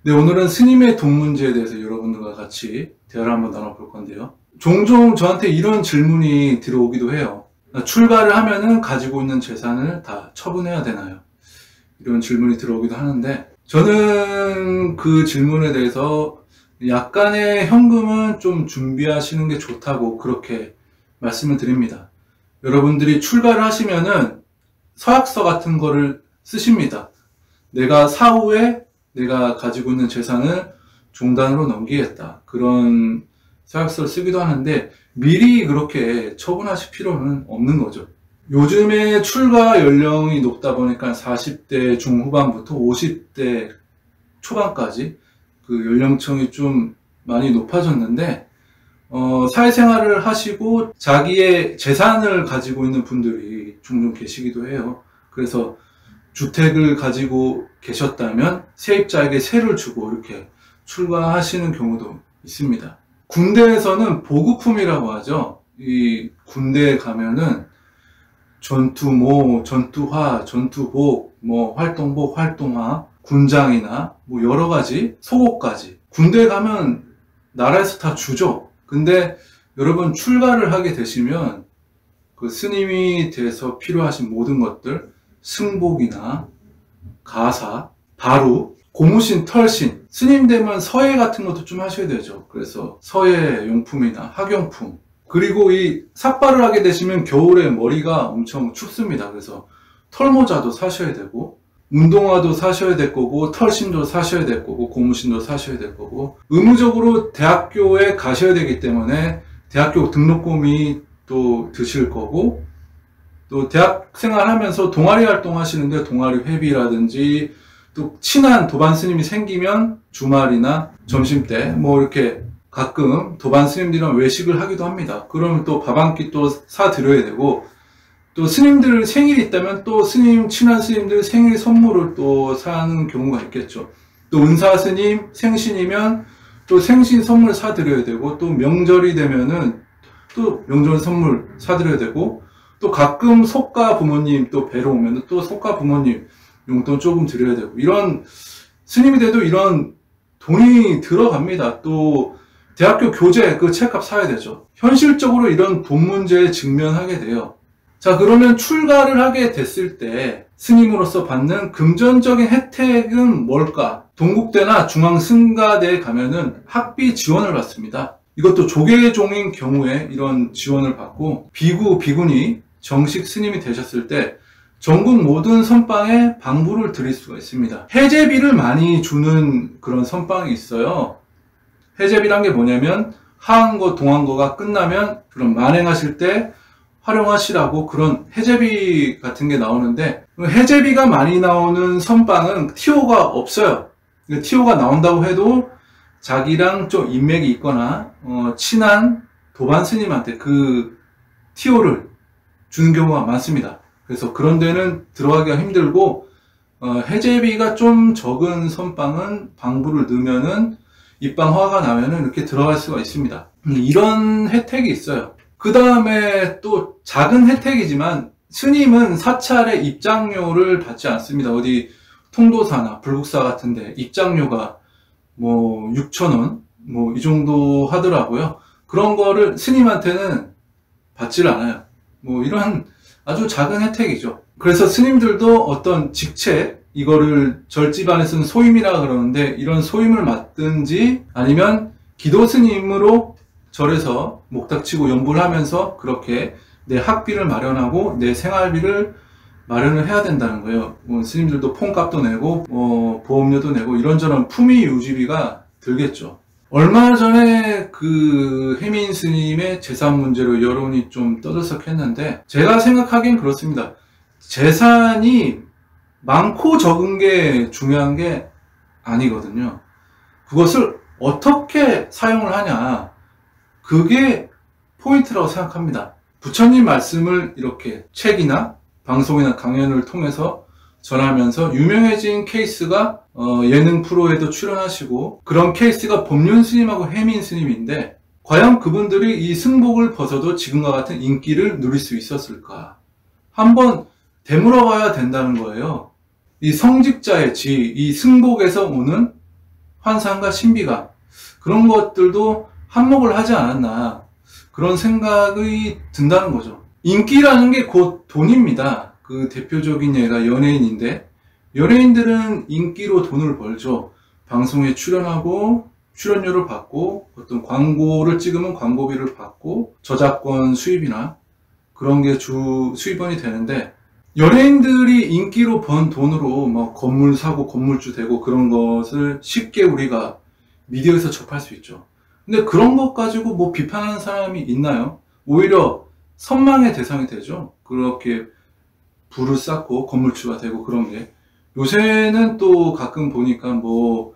네, 오늘은 스님의 돈 문제에 대해서 여러분들과 같이 대화를 한번 나눠볼 건데요. 종종 저한테 이런 질문이 들어오기도 해요. 출가를 하면은 가지고 있는 재산을 다 처분해야 되나요? 이런 질문이 들어오기도 하는데, 저는 그 질문에 대해서 약간의 현금은 좀 준비하시는 게 좋다고 그렇게 말씀을 드립니다. 여러분들이 출가를 하시면은 서약서 같은 거를 쓰십니다. 내가 사후에 내가 가지고 있는 재산을 종단으로 넘기겠다. 그런 서약서를 쓰기도 하는데 미리 그렇게 처분하실 필요는 없는 거죠. 요즘에 출가 연령이 높다 보니까 40대 중후반부터 50대 초반까지 그 연령층이 좀 많이 높아졌는데 사회생활을 하시고 자기의 재산을 가지고 있는 분들이 종종 계시기도 해요. 그래서 주택을 가지고 계셨다면 세입자에게 세를 주고 이렇게 출가하시는 경우도 있습니다. 군대에서는 보급품이라고 하죠. 이 군대에 가면은 전투모, 전투화, 전투복, 활동복, 활동화, 군장이나 여러 가지 속옷까지 군대에 가면 나라에서 다 주죠. 근데 여러분 출가를 하게 되시면 그 스님이 돼서 필요하신 모든 것들, 승복이나 가사, 바루, 고무신, 털신, 스님 되면 서예 같은 것도 좀 하셔야 되죠. 그래서 서예 용품이나 학용품, 그리고 이 삭발을 하게 되시면 겨울에 머리가 엄청 춥습니다. 그래서 털모자도 사셔야 되고 운동화도 사셔야 될 거고 털신도 사셔야 될 거고 고무신도 사셔야 될 거고, 의무적으로 대학교에 가셔야 되기 때문에 대학교 등록금이 또 드실 거고, 또 대학생활 하면서 동아리 활동하시는데 동아리 회비라든지, 또 친한 도반 스님이 생기면 주말이나 점심때 이렇게 가끔 도반 스님들이랑 외식을 하기도 합니다. 그러면 또 밥 한 끼 또 사드려야 되고, 또 스님들 생일이 있다면 또 친한 스님들 생일 선물을 또 사는 경우가 있겠죠. 또 은사 스님 생신이면 또 생신 선물 사드려야 되고, 또 명절이 되면은 또 명절 선물 사드려야 되고, 또 가끔 속가 부모님 또 뵈러 오면 또 속가 부모님 용돈 조금 드려야 되고, 이런 스님이 돼도 이런 돈이 들어갑니다. 또 대학교 교재 그 책값 사야 되죠. 현실적으로 이런 돈 문제에 직면하게 돼요. 자, 그러면 출가를 하게 됐을 때 스님으로서 받는 금전적인 혜택은 뭘까? 동국대나 중앙승가대에 가면은 학비 지원을 받습니다. 이것도 조계종인 경우에 이런 지원을 받고, 비구, 비구니 정식 스님이 되셨을 때 전국 모든 선방에 방부를 드릴 수가 있습니다. 해제비를 많이 주는 그런 선방이 있어요. 해제비란 게 뭐냐면 하한거, 동한거가 끝나면 그런 만행하실 때 활용하시라고 그런 해제비 같은 게 나오는데, 해제비가 많이 나오는 선방은 티오가 없어요. 티오가 나온다고 해도 자기랑 좀 인맥이 있거나 친한 도반 스님한테 그 티오를 주는 경우가 많습니다. 그래서 그런 데는 들어가기가 힘들고, 해제비가 좀 적은 선방은 방부를 넣으면은 입방 허가가 나면은 이렇게 들어갈 수가 있습니다. 이런 혜택이 있어요. 그 다음에 또 작은 혜택이지만 스님은 사찰의 입장료를 받지 않습니다. 어디 통도사나 불국사 같은데 입장료가 6,000원 이 정도 하더라고요. 그런 거를 스님한테는 받질 않아요. 이런 아주 작은 혜택이죠. 그래서 스님들도 어떤 직책, 이거를 절집안에서는 소임이라 그러는데, 이런 소임을 맡든지 아니면 기도 스님으로 절에서 목탁치고 연부를 하면서 그렇게 내 학비를 마련하고 내 생활비를 마련을 해야 된다는 거예요. 스님들도 폰값도 내고 보험료도 내고 이런저런 품위 유지비가 들겠죠. 얼마 전에 그 혜민 스님의 재산 문제로 여론이 좀 떠들썩했는데, 제가 생각하기엔 그렇습니다. 재산이 많고 적은 게 중요한 게 아니거든요. 그것을 어떻게 사용을 하냐, 그게 포인트라고 생각합니다. 부처님 말씀을 이렇게 책이나 방송이나 강연을 통해서 전하면서 유명해진 케이스가 예능 프로에도 출연하시고, 그런 케이스가 법륜 스님하고 혜민 스님인데, 과연 그분들이 이 승복을 벗어도 지금과 같은 인기를 누릴 수 있었을까? 한번 되물어 봐야 된다는 거예요. 이 성직자의 지, 이 승복에서 오는 환상과 신비감, 그런 것들도 한몫을 하지 않았나, 그런 생각이 든다는 거죠. 인기라는 게 곧 돈입니다. 그 대표적인 예가 연예인인데, 연예인들은 인기로 돈을 벌죠. 방송에 출연하고 출연료를 받고, 어떤 광고를 찍으면 광고비를 받고, 저작권 수입이나 그런 게 주 수입원이 되는데, 연예인들이 인기로 번 돈으로 뭐 건물 사고 건물주 되고 그런 것을 쉽게 우리가 미디어에서 접할 수 있죠. 근데 그런 것 가지고 뭐 비판하는 사람이 있나요? 오히려 선망의 대상이 되죠. 그렇게 부를 쌓고 건물주가 되고 그런 게. 요새는 또 가끔 보니까 뭐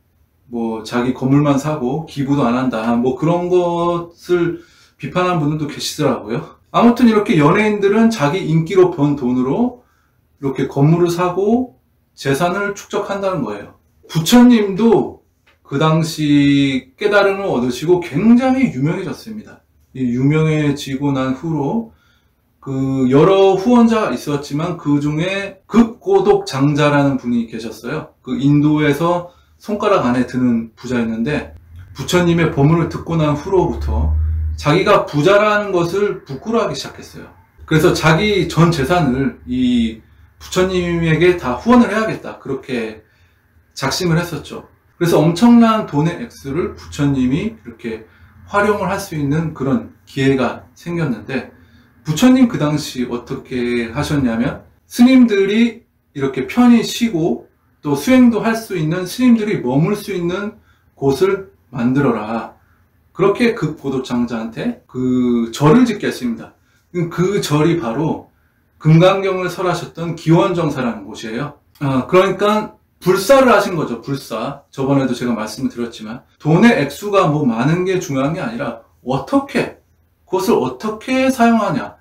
자기 건물만 사고 기부도 안 한다, 뭐 그런 것을 비판하는 분들도 계시더라고요. 아무튼 이렇게 연예인들은 자기 인기로 번 돈으로 이렇게 건물을 사고 재산을 축적한다는 거예요. 부처님도 그 당시 깨달음을 얻으시고 굉장히 유명해졌습니다. 유명해지고 난 후로 그 여러 후원자가 있었지만 그 중에 극고독 장자라는 분이 계셨어요. 그 인도에서 손가락 안에 드는 부자였는데, 부처님의 법문을 듣고 난 후로부터 자기가 부자라는 것을 부끄러워하기 시작했어요. 그래서 자기 전 재산을 이 부처님에게 다 후원을 해야겠다, 그렇게 작심을 했었죠. 그래서 엄청난 돈의 액수를 부처님이 이렇게 활용을 할 수 있는 그런 기회가 생겼는데, 부처님 그 당시 어떻게 하셨냐면, 스님들이 이렇게 편히 쉬고 또 수행도 할 수 있는, 스님들이 머물 수 있는 곳을 만들어라, 그렇게 극고독장자한테 그 절을 짓게 했습니다. 그 절이 바로 금강경을 설하셨던 기원정사라는 곳이에요. 그러니까 불사를 하신 거죠. 불사. 저번에도 제가 말씀을 드렸지만, 돈의 액수가 뭐 많은 게 중요한 게 아니라 그것을 어떻게 사용하냐,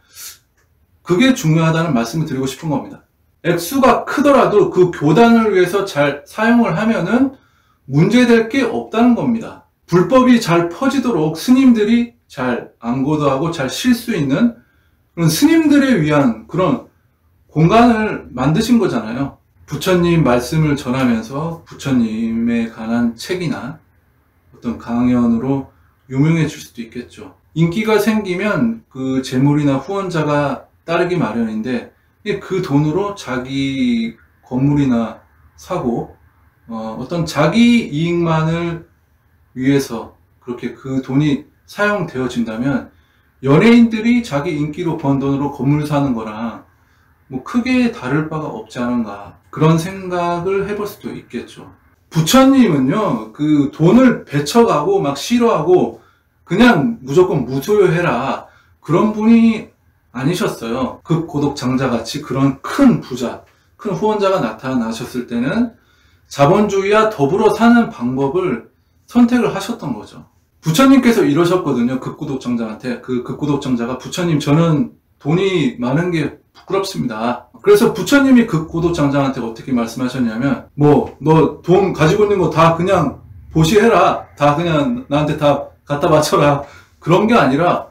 그게 중요하다는 말씀을 드리고 싶은 겁니다. 액수가 크더라도 그 교단을 위해서 잘 사용을 하면은 문제될 게 없다는 겁니다. 불법이 잘 퍼지도록 스님들이 잘 안고도하고 잘 쉴 수 있는 그런 스님들에 위한 그런 공간을 만드신 거잖아요. 부처님 말씀을 전하면서 부처님에 관한 책이나 어떤 강연으로 유명해질 수도 있겠죠. 인기가 생기면 그 재물이나 후원자가 따르기 마련인데, 그 돈으로 자기 건물이나 사고 어떤 자기 이익만을 위해서 그렇게 그 돈이 사용되어진다면, 연예인들이 자기 인기로 번 돈으로 건물 사는 거랑 뭐 크게 다를 바가 없지 않은가, 그런 생각을 해볼 수도 있겠죠. 부처님은요, 그 돈을 배척하고 막 싫어하고 그냥 무조건 무소유해라, 그런 분이 아니셨어요. 극고독장자같이 그런 큰 부자, 큰 후원자가 나타나셨을 때는 자본주의와 더불어 사는 방법을 선택을 하셨던 거죠. 부처님께서 이러셨거든요. 극고독장자한테. 그 극고독장자가, 부처님, 저는 돈이 많은 게 부끄럽습니다. 그래서 부처님이 극고독장자한테 어떻게 말씀하셨냐면, 너 돈 가지고 있는 거 다 그냥 보시해라, 다 그냥 나한테 다 갖다 바쳐라, 그런 게 아니라,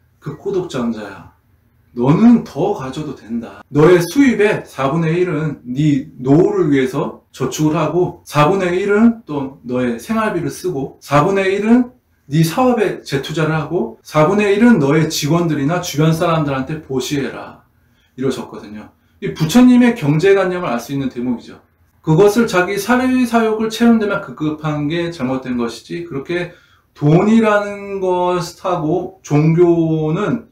극고독장자야, 너는 더 가져도 된다. 너의 수입의 4분의 1은 네 노후를 위해서 저축을 하고, 4분의 1은 또 너의 생활비를 쓰고, 4분의 1은 네 사업에 재투자를 하고, 4분의 1은 너의 직원들이나 주변 사람들한테 보시해라, 이러셨거든요. 이 부처님의 경제관념을 알 수 있는 대목이죠. 그것을 자기 사리사욕을 채우는 데만 급급한 게 잘못된 것이지, 그렇게 돈이라는 것하고 종교는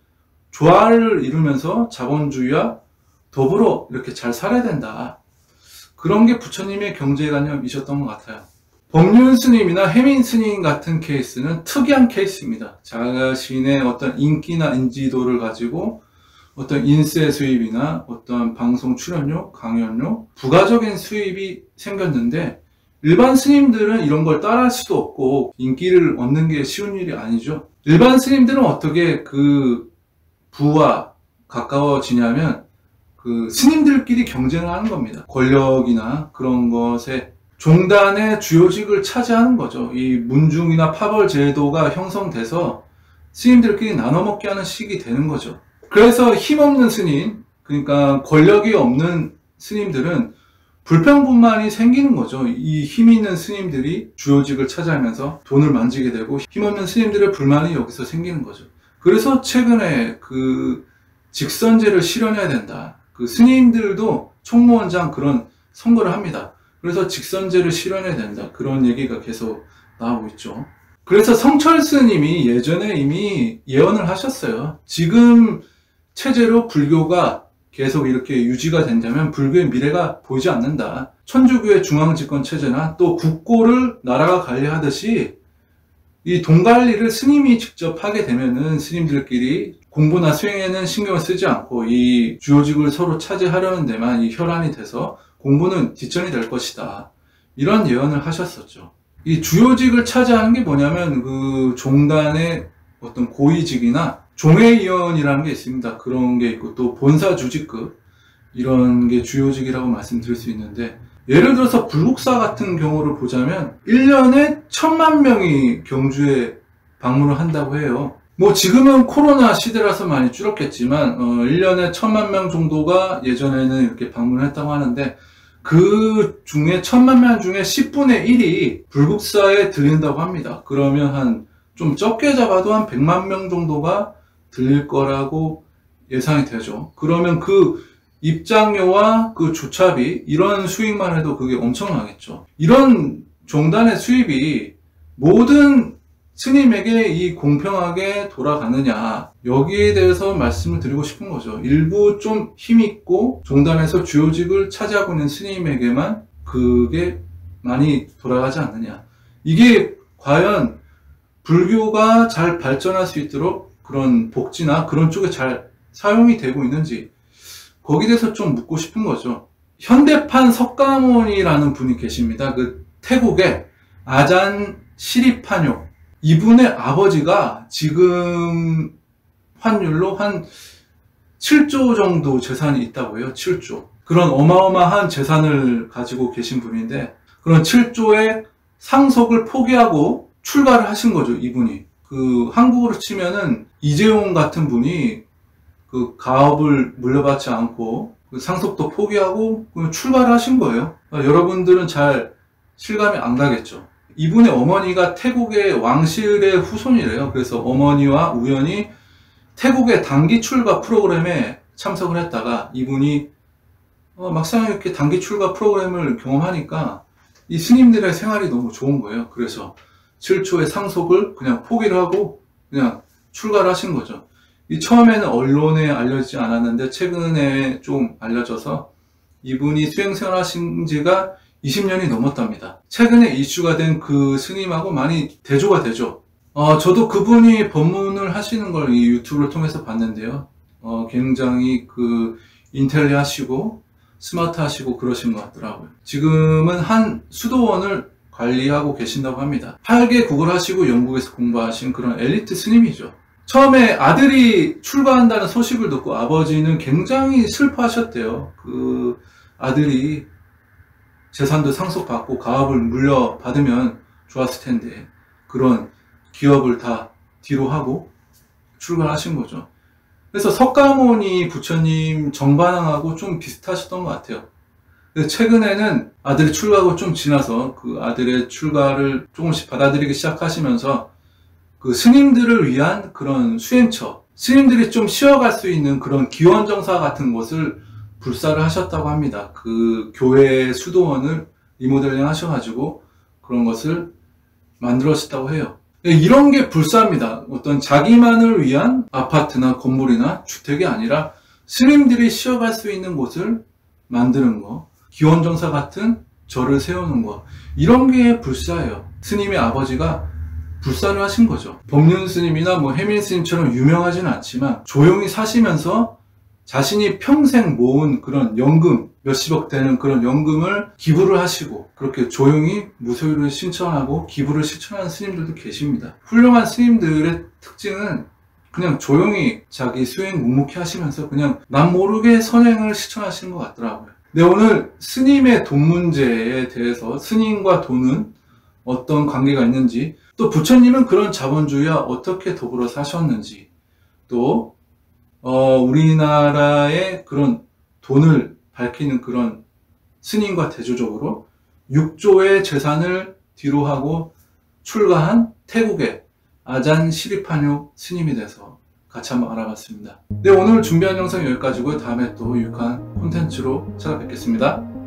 조화를 이루면서 자본주의와 더불어 이렇게 잘 살아야 된다, 그런 게 부처님의 경제관념이셨던 것 같아요. 법륜 스님이나 해민 스님 같은 케이스는 특이한 케이스입니다. 자신의 어떤 인기나 인지도를 가지고 어떤 인세 수입이나 어떤 방송 출연료, 강연료, 부가적인 수입이 생겼는데, 일반 스님들은 이런 걸 따라할 수도 없고 인기를 얻는 게 쉬운 일이 아니죠. 일반 스님들은 어떻게 그 부와 가까워지냐면, 그 스님들끼리 경쟁을 하는 겁니다. 권력이나 그런 것에 종단의 주요직을 차지하는 거죠. 이 문중이나 파벌 제도가 형성돼서 스님들끼리 나눠먹게 하는 식이 되는 거죠. 그래서 힘없는 스님, 그러니까 권력이 없는 스님들은 불평분만이 생기는 거죠. 이 힘 있는 스님들이 주요직을 차지하면서 돈을 만지게 되고 힘없는 스님들의 불만이 여기서 생기는 거죠. 그래서 최근에 그 직선제를 실현해야 된다. 그 스님들도 총무원장 그런 선거를 합니다. 그래서 직선제를 실현해야 된다. 그런 얘기가 계속 나오고 있죠. 그래서 성철 스님이 예전에 이미 예언을 하셨어요. 지금 체제로 불교가 계속 이렇게 유지가 된다면 불교의 미래가 보이지 않는다. 천주교의 중앙집권 체제나 또 국고를 나라가 관리하듯이 이 돈 관리를 스님이 직접 하게 되면은 스님들끼리 공부나 수행에는 신경을 쓰지 않고 이 주요직을 서로 차지하려는 데만 이 혈안이 돼서 공부는 뒷전이 될 것이다. 이런 예언을 하셨었죠. 이 주요직을 차지하는 게 뭐냐면 그 종단의 어떤 고위직이나 종회위원이라는 게 있습니다. 그런 게 있고 또 본사주직급 이런 게 주요직이라고 말씀드릴 수 있는데, 예를 들어서 불국사 같은 경우를 보자면 1년에 1000만 명이 경주에 방문을 한다고 해요. 뭐 지금은 코로나 시대라서 많이 줄었겠지만 1년에 1000만 명 정도가 예전에는 이렇게 방문을 했다고 하는데, 그 중에 1000만 명 중에 10분의 1이 불국사에 들린다고 합니다. 그러면 한 좀 적게 잡아도 한 100만 명 정도가 들릴 거라고 예상이 되죠. 그러면 그 입장료와 그 주차비 이런 수익만 해도 그게 엄청나겠죠. 이런 종단의 수입이 모든 스님에게 이 공평하게 돌아가느냐, 여기에 대해서 말씀을 드리고 싶은 거죠. 일부 좀 힘있고 종단에서 주요직을 차지하고 있는 스님에게만 그게 많이 돌아가지 않느냐. 이게 과연 불교가 잘 발전할 수 있도록 그런 복지나 그런 쪽에 잘 사용이 되고 있는지, 거기에 대해서 좀 묻고 싶은 거죠. 현대판 석가모니라는 분이 계십니다. 그 태국의 아잔 시리파뇨, 이분의 아버지가 지금 환율로 한 7조 정도 재산이 있다고 해요. 7조. 그런 어마어마한 재산을 가지고 계신 분인데, 그런 7조의 상속을 포기하고 출가를 하신 거죠, 이분이. 그 한국으로 치면은 이재용 같은 분이 그 가업을 물려받지 않고 그 상속도 포기하고 출가를 하신 거예요. 그러니까 여러분들은 잘 실감이 안 가겠죠. 이분의 어머니가 태국의 왕실의 후손이래요. 그래서 어머니와 우연히 태국의 단기 출가 프로그램에 참석을 했다가 이분이 막상 이렇게 단기 출가 프로그램을 경험하니까 이 스님들의 생활이 너무 좋은 거예요. 그래서 7조의 상속을 그냥 포기를 하고 그냥 출가를 하신 거죠. 이 처음에는 언론에 알려지지 않았는데 최근에 좀 알려져서 이분이 수행생활 하신 지가 20년이 넘었답니다. 최근에 이슈가 된 그 스님하고 많이 대조가 되죠. 저도 그분이 법문을 하시는 걸 이 유튜브를 통해서 봤는데요. 굉장히 그 인텔리 하시고 스마트 하시고 그러신 것 같더라고요. 지금은 한 수도원을 관리하고 계신다고 합니다. 8개국을 하시고 영국에서 공부하신 그런 엘리트 스님이죠. 처음에 아들이 출가한다는 소식을 듣고 아버지는 굉장히 슬퍼하셨대요. 그 아들이 재산도 상속받고 가업을 물려받으면 좋았을 텐데 그런 기업을 다 뒤로 하고 출가를 하신 거죠. 그래서 석가모니 부처님 정반항하고 좀 비슷하셨던 것 같아요. 최근에는 아들이 출가하고 좀 지나서 그 아들의 출가를 조금씩 받아들이기 시작하시면서 그 스님들을 위한 그런 수행처, 스님들이 좀 쉬어갈 수 있는 그런 기원정사 같은 곳을 불사를 하셨다고 합니다. 그 교회 수도원을 리모델링 하셔가지고 그런 것을 만들었다고 해요. 이런 게 불사입니다. 어떤 자기만을 위한 아파트나 건물이나 주택이 아니라 스님들이 쉬어갈 수 있는 곳을 만드는 거, 기원정사 같은 절을 세우는 거, 이런 게 불사예요. 스님의 아버지가 불사를 하신 거죠. 법륜 스님이나 뭐 해민 스님처럼 유명하지는 않지만 조용히 사시면서 자신이 평생 모은 그런 연금, 몇십억 되는 그런 연금을 기부를 하시고 그렇게 조용히 무소유를 실천하고 기부를 실천하는 스님들도 계십니다. 훌륭한 스님들의 특징은 그냥 조용히 자기 수행 묵묵히 하시면서 그냥 남 모르게 선행을 실천하시는 것 같더라고요. 네, 오늘 스님의 돈 문제에 대해서 스님과 돈은 어떤 관계가 있는지, 또 부처님은 그런 자본주의와 어떻게 더불어 사셨는지, 또 우리나라의 그런 돈을 밝히는 그런 스님과 대조적으로 6조의 재산을 뒤로하고 출가한 태국의 아잔 시리파뇨 스님에 대해서 같이 한번 알아봤습니다. 네, 오늘 준비한 영상 여기까지고요. 다음에 또 유익한 콘텐츠로 찾아뵙겠습니다.